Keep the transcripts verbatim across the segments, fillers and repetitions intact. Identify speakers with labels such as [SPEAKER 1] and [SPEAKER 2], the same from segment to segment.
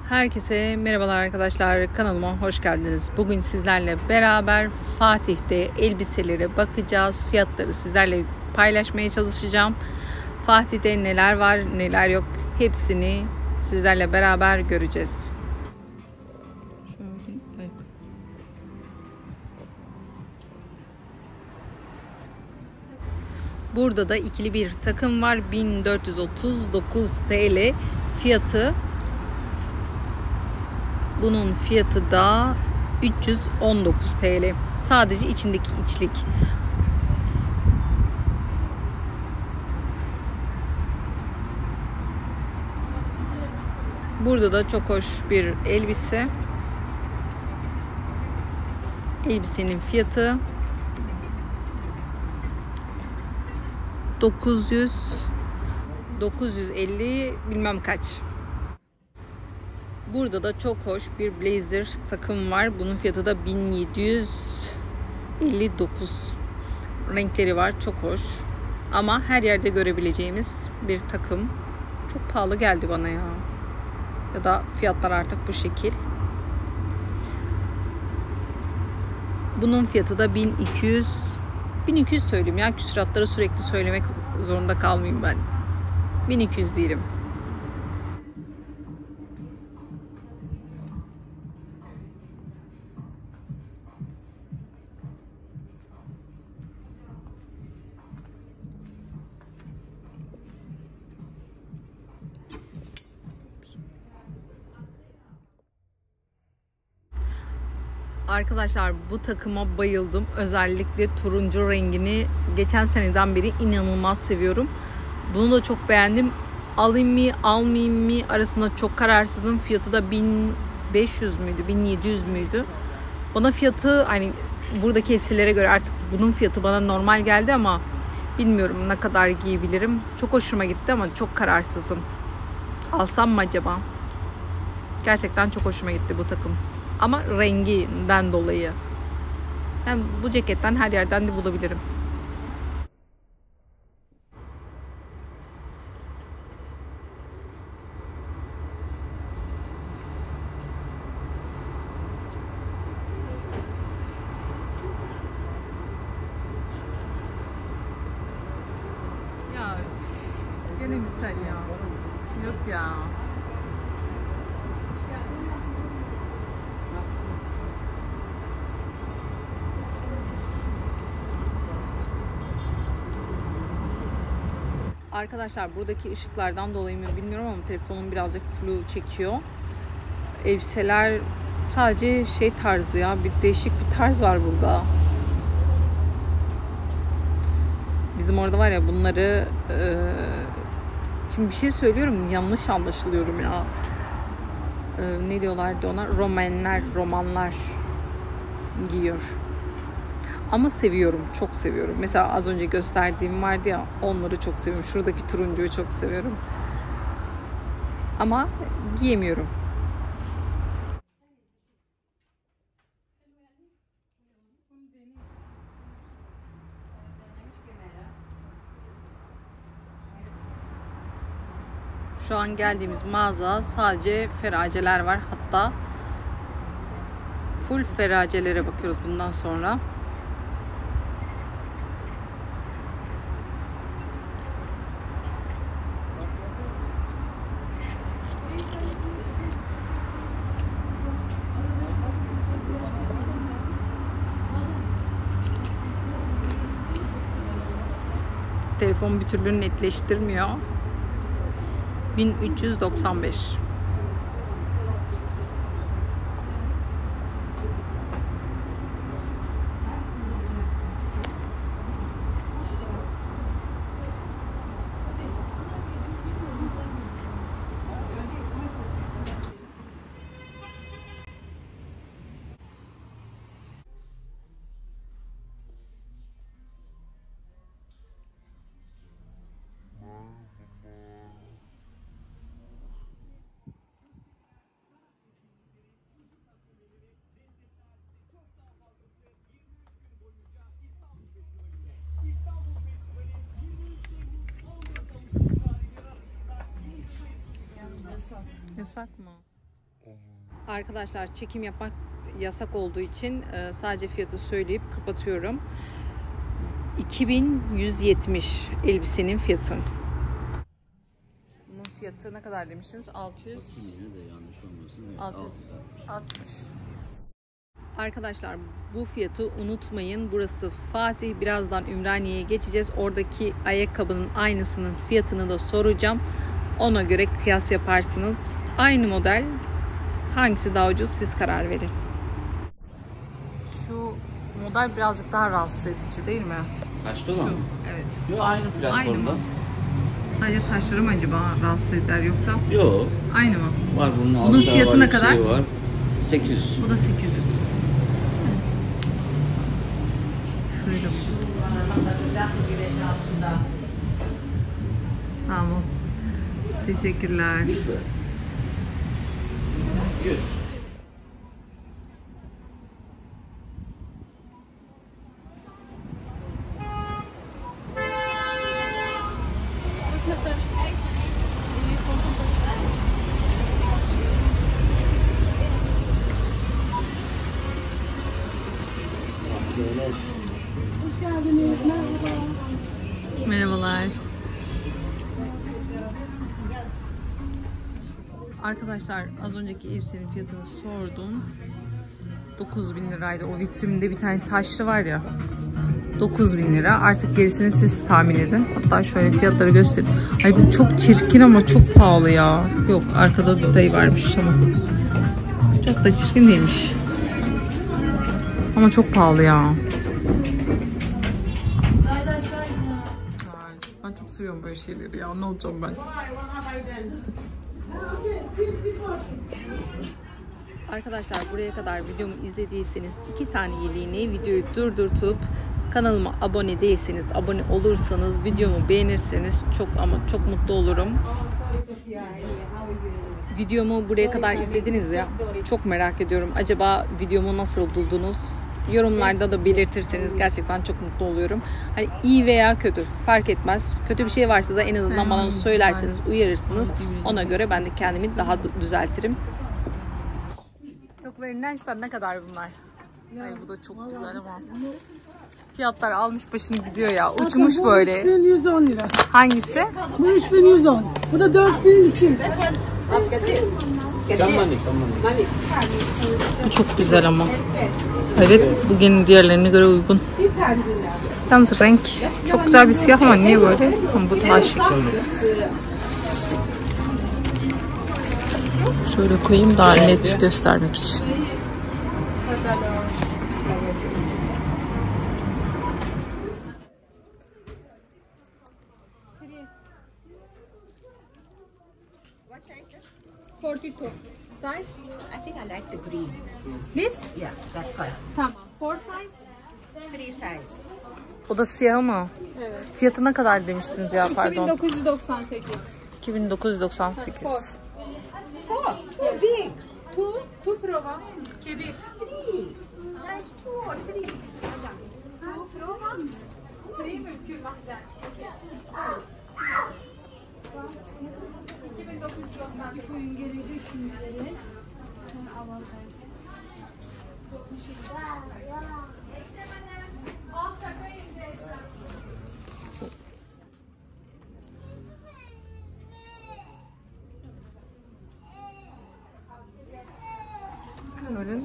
[SPEAKER 1] Herkese merhabalar arkadaşlar, kanalıma hoş geldiniz. Bugün sizlerle beraber Fatih'te elbiselere bakacağız. Fiyatları sizlerle paylaşmaya çalışacağım. Fatih'te neler var neler yok hepsini sizlerle beraber göreceğiz. Burada da ikili bir takım var. bin dört yüz otuz dokuz TL fiyatı. Bunun fiyatı da üç yüz on dokuz TL. Sadece içindeki içlik. Burada da çok hoş bir elbise. Elbisenin fiyatı dokuz yüz dokuz yüz elli bilmem kaç. Burada da çok hoş bir blazer takım var. Bunun fiyatı da bin yedi yüz elli dokuz. Renkleri var, çok hoş. Ama her yerde görebileceğimiz bir takım. Çok pahalı geldi bana ya. Ya da fiyatlar artık bu şekil. Bunun fiyatı da bin iki yüz. bin iki yüz söyleyeyim ya. Küsuratları sürekli söylemek zorunda kalmayayım ben. bin iki yüz diyelim. Arkadaşlar bu takıma bayıldım. Özellikle turuncu rengini geçen seneden beri inanılmaz seviyorum. Bunu da çok beğendim. Alayım mı almayayım mı arasında çok kararsızım. Fiyatı da bin beş yüz müydü bin yedi yüz müydü? Bana fiyatı hani buradaki elbiselere göre artık bunun fiyatı bana normal geldi ama bilmiyorum ne kadar giyebilirim. Çok hoşuma gitti ama çok kararsızım. Alsam mı acaba? Gerçekten çok hoşuma gitti bu takım. Ama renginden dolayı. Yani bu ceketten her yerden de bulabilirim. Ya gene mi sen ya? Yok ya. Arkadaşlar buradaki ışıklardan dolayı mı bilmiyorum ama telefonum birazcık flu çekiyor. Elbiseler sadece şey tarzı ya, bir değişik bir tarz var burada. Bizim orada var ya bunları e, şimdi bir şey söylüyorum yanlış anlaşılıyorum ya. E, ne diyorlardı ona? Romanlar, romanlar giyiyor. Ama seviyorum, çok seviyorum. Mesela az önce gösterdiğim vardı ya, onları çok seviyorum. Şuradaki turuncuyu çok seviyorum. Ama giyemiyorum. Şu an geldiğimiz mağaza sadece feraceler var. Hatta full feracelere bakıyoruz bundan sonra. Telefon bir türlü netleştirmiyor. bin üç yüz doksan beş. Yasak mı? Arkadaşlar çekim yapmak yasak olduğu için sadece fiyatı söyleyip kapatıyorum. iki bin yüz yetmiş elbisenin fiyatı. Bunun fiyatı ne kadar demiştiniz? altı yüz.
[SPEAKER 2] Yine de yanlış olmasın.
[SPEAKER 1] altı yüz altmış. Arkadaşlar bu fiyatı unutmayın. Burası Fatih. Birazdan Ümraniye'ye geçeceğiz. Oradaki ayakkabının aynısının fiyatını da soracağım. Ona göre kıyas yaparsınız. Aynı model. Hangisi daha ucuz siz karar verin. Şu model birazcık daha rahatsız edici değil mi?
[SPEAKER 2] Taşlı olan mı?
[SPEAKER 1] Evet.
[SPEAKER 2] Yok, aynı platformda.
[SPEAKER 1] Aynı mı? Sadece taşları mı acaba rahatsız eder yoksa?
[SPEAKER 2] Yok.
[SPEAKER 1] Aynı mı?
[SPEAKER 2] Var bunun,
[SPEAKER 1] bunun fiyatı
[SPEAKER 2] var,
[SPEAKER 1] ne kadar?
[SPEAKER 2] Şey var. sekiz yüz.
[SPEAKER 1] Bu da sekiz yüz. Şöyle. Tamam. Teşekkürler.
[SPEAKER 2] yüz. yüz.
[SPEAKER 3] Hoş geldiniz. Merhaba.
[SPEAKER 1] Merhabalar. Arkadaşlar az önceki elbisenin fiyatını sordum. dokuz bin liraydı. O vitrinde bir tane taşlı var ya. dokuz bin lira. Artık gerisini siz tahmin edin. Hatta şöyle fiyatları göstereyim. Ay bu çok çirkin ama çok pahalı ya. Yok, arkada detayı varmış ama. Çok da çirkin değilmiş. Ama çok pahalı ya. Ben çok seviyorum böyle şeyleri ya. Ne olacağım ben? Arkadaşlar buraya kadar videomu izlediyseniz iki saniyeliğine videoyu durdurtup kanalıma abone değilseniz, abone olursanız, videomu beğenirseniz çok ama çok mutlu olurum. Videomu buraya kadar izlediniz ya. Çok merak ediyorum. Acaba videomu nasıl buldunuz? Yorumlarda da belirtirseniz gerçekten çok mutlu oluyorum. Hani iyi veya kötü fark etmez. Kötü bir şey varsa da en azından bana söylerseniz, uyarırsınız. Ona göre ben de kendimi daha düzeltirim. Çok verilen ne kadar bunlar? Ay bu da çok güzel ama. Fiyatlar almış başını gidiyor ya. Uçmuş böyle.
[SPEAKER 3] üç bin yüz on lira.
[SPEAKER 1] Hangisi?
[SPEAKER 3] Bu üç bin yüz on. Bu da dört bin iki yüz.
[SPEAKER 1] Bu çok güzel ama. Evet, bugün diğerlerine göre uygun. Yalnız renk çok güzel bir siyah ama niye böyle? Bu taş. Şöyle koyayım daha net göstermek için.
[SPEAKER 4] forty-two. Size?
[SPEAKER 5] I think I like the green.
[SPEAKER 4] This?
[SPEAKER 5] Yeah, that color.
[SPEAKER 4] Tamam. Four size?
[SPEAKER 5] Three size.
[SPEAKER 1] O da siyah mı?
[SPEAKER 4] Evet.
[SPEAKER 1] Fiyatı ne kadar demiştiniz ya, pardon?
[SPEAKER 4] iki bin dokuz yüz doksan sekiz.
[SPEAKER 1] iki bin dokuz yüz doksan sekiz.
[SPEAKER 4] Four.
[SPEAKER 5] Four. Too big.
[SPEAKER 4] Two. Two prova. Kebir.
[SPEAKER 5] Three. Size two or three.
[SPEAKER 4] Two prova. Three mümkün mahzen. iki bin dokuz yüz doksan sekiz. Koyun gelecek şimdileri.
[SPEAKER 1] Böyle.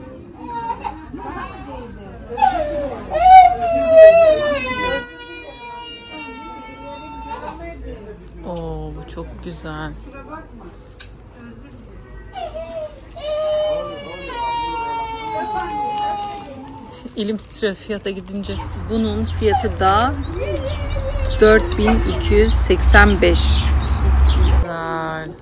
[SPEAKER 1] Oo, bu çok güzel. Elim titriyor fiyata gidince. Bunun fiyatı da dört bin iki yüz seksen beş. Güzel.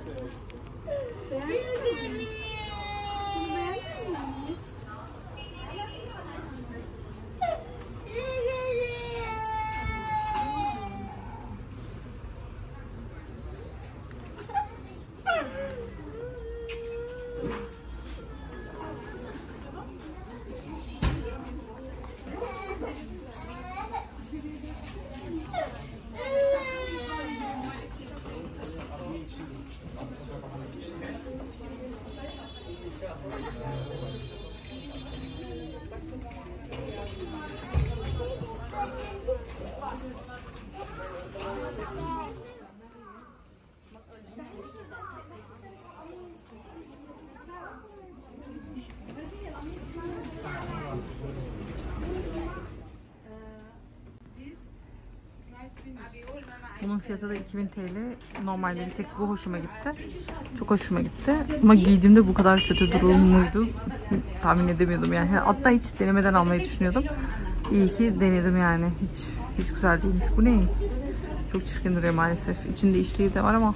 [SPEAKER 1] Bunun fiyatı da iki bin T L. Normalde bir tek bu hoşuma gitti. Çok hoşuma gitti. Ama giydiğimde bu kadar kötü durum muydu? Tahmin edemiyordum yani. Hatta hiç denemeden almayı düşünüyordum. İyi ki denedim yani. Hiç hiç güzel değilmiş. Bu ne? Çok çirkin duruyor maalesef. İçinde işliği de var ama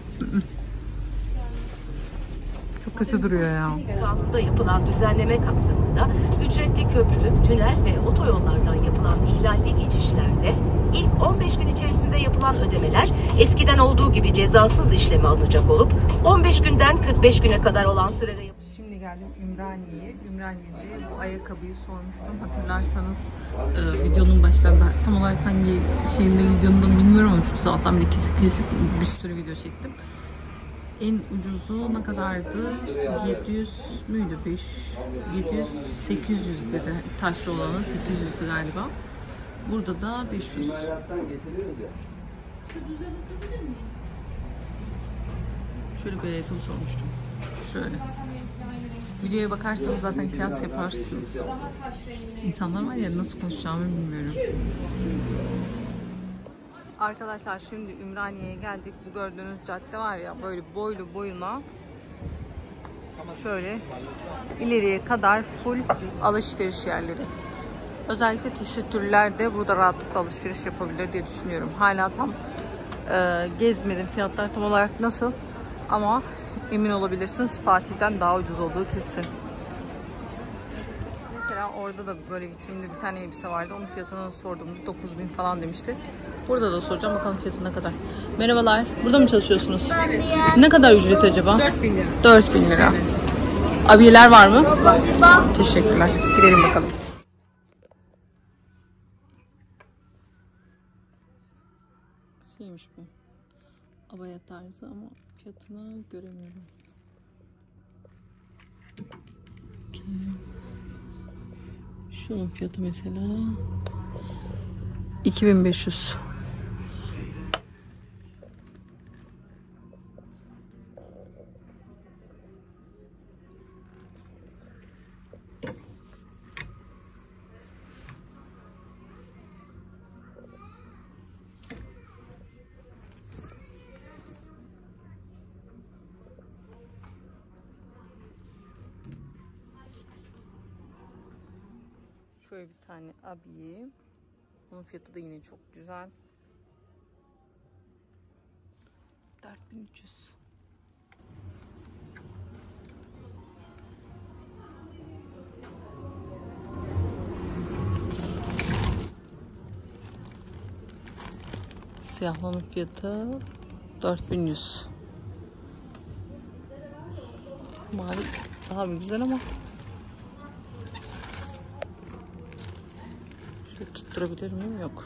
[SPEAKER 1] çok kötü duruyor ya.
[SPEAKER 6] Kanunda yapılan düzenleme kapsamında ücretli köprü, tünel ve otoyollardan yapılan ihlalli geçişlerde ilk on beş gün içerisinde yapılan ödemeler eskiden olduğu gibi cezasız işleme alınacak olup on beş günden kırk beş güne kadar olan sürede yapılacak.
[SPEAKER 1] Şimdi geldim Ümraniye'ye. Ümraniye'de bu ayakkabıyı sormuştum. Hatırlarsanız e, videonun başlarında tam olarak hangi şeyinde videonun da bilmiyorum ama şu saatten bile kesip kesip bir sürü video çektim. En ucuzu ne kadardı? yedi yüz müydü? beş yedi yüz sekiz yüz dedi. Taşlı olanı sekiz yüzdü galiba. Burada da beş yüz. Şöyle bir ayakkabı sormuştum. Şöyle. Videoya bakarsanız zaten kıyas yaparsınız. İnsanlar var ya, nasıl konuşacağımı bilmiyorum. Arkadaşlar şimdi Ümraniye'ye geldik. Bu gördüğünüz cadde var ya, böyle boylu boyuna şöyle ileriye kadar full alışveriş yerleri. Özellikle teşekkürler de burada rahatlıkla alışveriş yapabilir diye düşünüyorum. Hala tam e, gezmedim. Fiyatlar tam olarak nasıl? Ama emin olabilirsiniz Fatih'ten daha ucuz olduğu kesin. Mesela orada da böyle vitrinli bir tane elbise vardı. Onun fiyatını sorduğumda dokuz bin falan demişti. Burada da soracağım, bakalım fiyatı ne kadar. Merhabalar. Burada mı çalışıyorsunuz? Evet. Ne kadar ücret acaba? dört bin lira. dört bin lira. Evet. Abiyeler var mı? Var. Teşekkürler. Gidelim bakalım. Şeymiş bu. Abaya tarzı ama fiyatını göremiyorum. Okay. Şunun fiyatı mesela iki bin beş yüz. Şöyle bir tane abiye. Bunun fiyatı da yine çok güzel. dört bin üç yüz. Siyahlama fiyatı dört bin yüz. Mavi daha bir güzel ama şöyle tutturabilir miyim? Yok.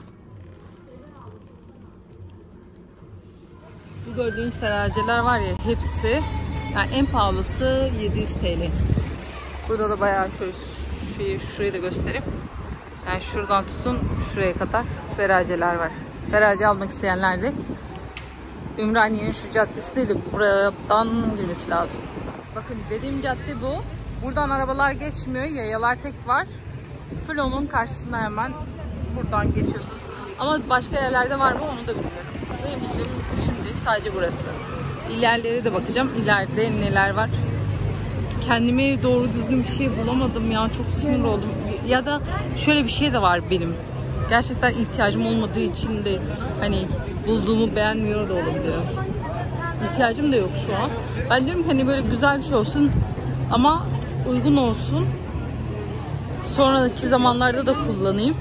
[SPEAKER 1] Bu gördüğünüz feraceler var ya, hepsi yani en pahalısı yedi yüz T L. Burada da bayağı şöyle şurayı, şurayı da göstereyim. Yani şuradan tutun şuraya kadar feraceler var. Ferace almak isteyenler de Ümraniye'nin şu caddesi değil de buradan girmesi lazım. Bakın dediğim cadde bu. Buradan arabalar geçmiyor. Yayalar tek var. Full onun karşısında, hemen buradan geçiyorsunuz. Ama başka yerlerde var mı onu da bilmiyorum. Benim bildiğim şimdi sadece burası. İlerlere de bakacağım. İleride neler var. Kendime doğru düzgün bir şey bulamadım ya. Çok sinir oldum. Ya da şöyle bir şey de var benim. Gerçekten ihtiyacım olmadığı için de hani bulduğumu beğenmiyor da olabilirim. İhtiyacım da yok şu an. Ben diyorum ki hani böyle güzel bir şey olsun ama uygun olsun. Sonraki zamanlarda da kullanayım.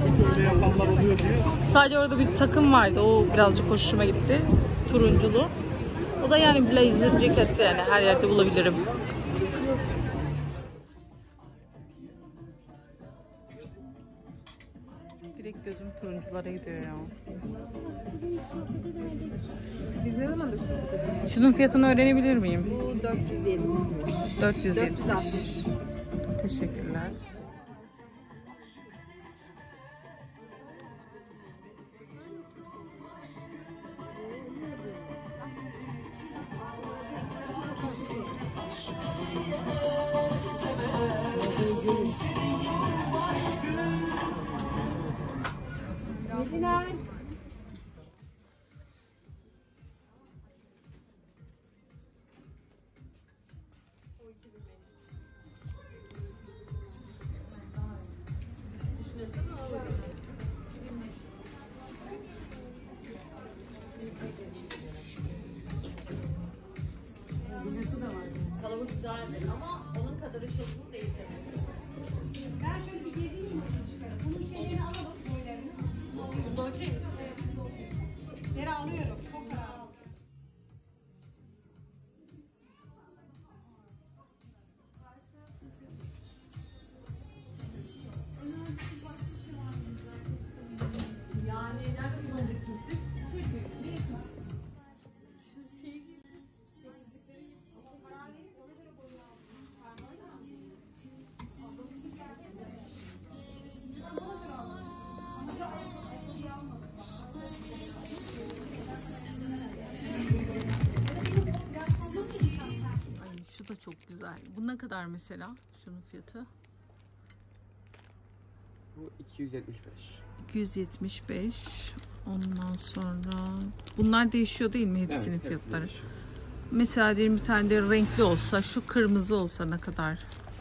[SPEAKER 1] Sadece orada bir takım vardı. O birazcık hoşuma gitti. Turunculu. O da yani blazer ceket, yani her yerde bulabilirim. Direkt gözüm turunculara gidiyor ya.
[SPEAKER 4] Biz ne zaman da sohbet edelim?
[SPEAKER 1] Şunun fiyatını öğrenebilir miyim?
[SPEAKER 4] Bu dört yüz yetmiş.
[SPEAKER 1] dört yüz
[SPEAKER 3] dört yüz altmış.
[SPEAKER 1] Teşekkürler.
[SPEAKER 7] Kalabalık güzeldir ama onun kadar ışıltılı değil.
[SPEAKER 4] Ben şöyle bir geleyim mi? Bunun şeylerini alalım. Boylarını.
[SPEAKER 7] Bunda okey misin?
[SPEAKER 4] Geri alıyorum. Çok rahat.
[SPEAKER 7] Yani nerede kullanacaksınız siz?
[SPEAKER 1] Ay şu da çok güzel. Bu ne kadar mesela? Şunun fiyatı?
[SPEAKER 8] Bu iki yüz yetmiş beş.
[SPEAKER 1] iki yüz yetmiş beş. Ondan sonra bunlar değişiyor değil mi hepsinin
[SPEAKER 8] Evet, hepsi
[SPEAKER 1] fiyatları?
[SPEAKER 8] değişiyor.
[SPEAKER 1] Mesela diyelim bir tane de renkli olsa, şu kırmızı olsa ne kadar?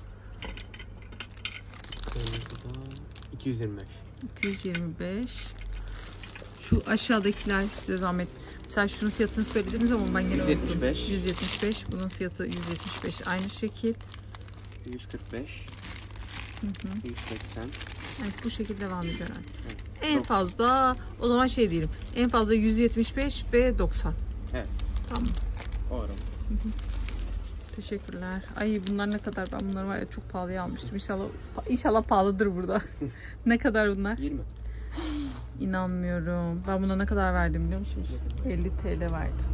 [SPEAKER 8] Kırmızı da iki yüz yirmi beş.
[SPEAKER 1] iki yüz yirmi beş. Şu aşağıdakiler size zahmet. Mesela şunun fiyatını söylediniz ama ben gene
[SPEAKER 8] yüz yetmiş
[SPEAKER 1] unuttum.
[SPEAKER 8] beş.
[SPEAKER 1] yüz yetmiş beş. Bunun fiyatı yüz yetmiş beş. Aynı şekil.
[SPEAKER 8] yüz kırk beş. yüz seksen.
[SPEAKER 1] Evet, bu şekilde devam ediyor. Yani.
[SPEAKER 8] Evet.
[SPEAKER 1] En
[SPEAKER 8] Doksan.
[SPEAKER 1] fazla o zaman şey diyelim. En fazla yüz yetmiş beş ve doksan.
[SPEAKER 8] Evet.
[SPEAKER 1] Tamam.
[SPEAKER 8] Doğru.
[SPEAKER 1] Teşekkürler. Ay bunlar ne kadar? Ben bunları var ya çok pahalıya almıştım. İnşallah inşallah pahalıdır burada. Ne kadar bunlar?
[SPEAKER 8] yirmi.
[SPEAKER 1] İnanmıyorum. Ben buna ne kadar verdim biliyor musunuz? elli TL verdim.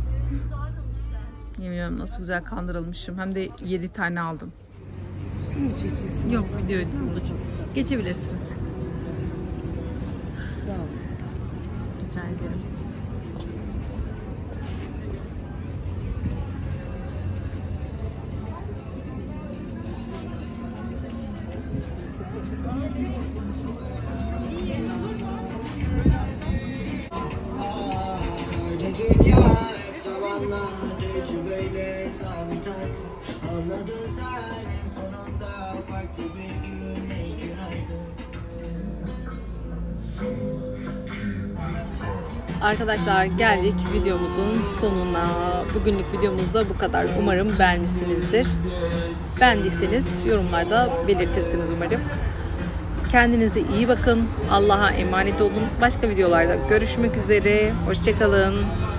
[SPEAKER 1] Yemin ediyorum nasıl güzel kandırılmışım. Hem de yedi tane aldım.
[SPEAKER 3] Resim mi çekiyorsun?
[SPEAKER 1] Yok videoyu ablacığım. Geçebilirsiniz.
[SPEAKER 3] Sağ ol.
[SPEAKER 1] Rica ederim.
[SPEAKER 9] Dünya hep zamanla tecrübeyle sabit artık. Anladın sen en sonunda farklı bir gün ey günaydın.
[SPEAKER 1] Arkadaşlar geldik videomuzun sonuna. Bugünlük videomuz da bu kadar. Umarım beğenmişsinizdir. Beğendiyseniz yorumlarda belirtirsiniz umarım. Kendinize iyi bakın. Allah'a emanet olun. Başka videolarda görüşmek üzere. Hoşça kalın.